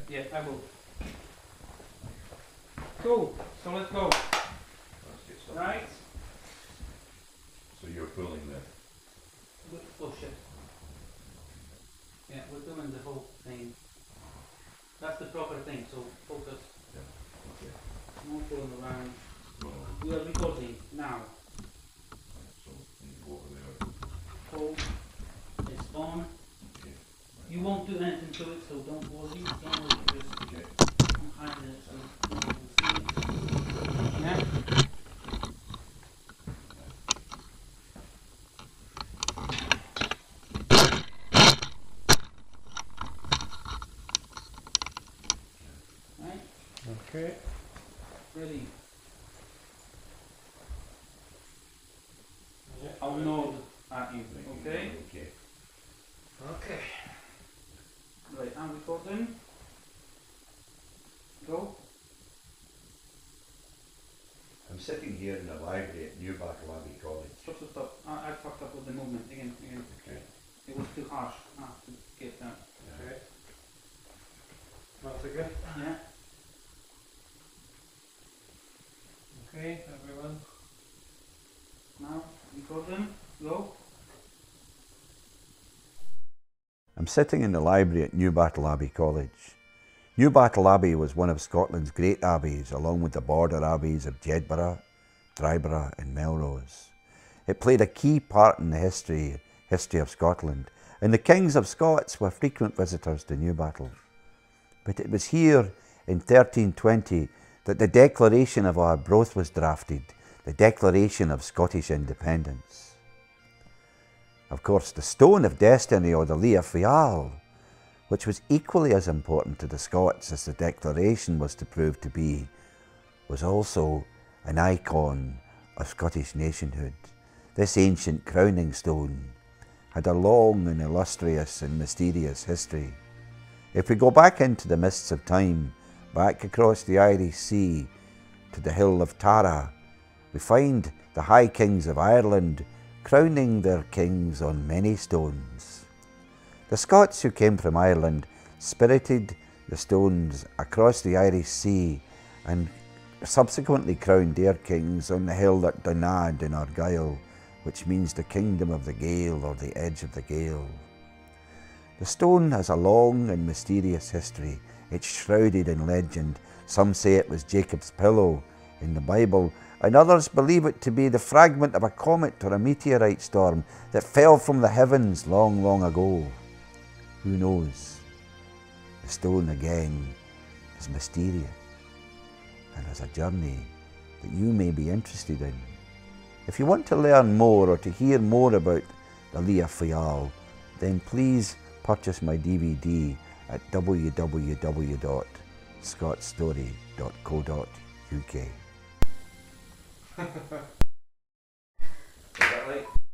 Yeah, I will. Cool, so let's go. Let's get started. Right? So you're pulling the... Oh shit. Yeah, we're doing the whole thing. That's the proper thing, so focus. Yeah, okay. No pulling around. Well, We are recording now. so you go over there. Hold. It's on. Okay. You won't do anything to it, so don't worry. Don't worry, just Okay. hide it so no one will see it. Yeah? Right? Okay. Ready? Yeah. I'll nod at you, okay? Okay. Okay. Right, I'm recording. Go. I'm sitting here in the library at Newbattle Abbey College. Stop. I fucked up with the movement again. Okay. It was too harsh. I have to get that. Okay. Once again. Yeah. Okay, everyone. Now, recording. Go. I'm sitting in the library at Newbattle Abbey College. Newbattle Abbey was one of Scotland's great abbeys, along with the border abbeys of Jedburgh, Dryburgh and Melrose. It played a key part in the history of Scotland, and the kings of Scots were frequent visitors to Newbattle. But it was here in 1320 that the Declaration of Arbroath was drafted, the Declaration of Scottish Independence. Of course, the Stone of Destiny, or the Lia Fial, which was equally as important to the Scots as the Declaration was to prove to be, was also an icon of Scottish nationhood. This ancient crowning stone had a long and illustrious and mysterious history. If we go back into the mists of time, back across the Irish Sea to the hill of Tara, we find the High Kings of Ireland crowning their kings on many stones. The Scots who came from Ireland spirited the stones across the Irish Sea and subsequently crowned their kings on the hill at Donad in Argyll, which means the kingdom of the Gael or the edge of the Gael. The stone has a long and mysterious history. It's shrouded in legend. Some say it was Jacob's pillow in the Bible, and others believe it to be the fragment of a comet or a meteorite storm that fell from the heavens long, long ago. Who knows? The stone again is mysterious and has a journey that you may be interested in. If you want to learn more or to hear more about the Lia Fial, then please purchase my DVD at Is www.scotstory.co.uk. that right?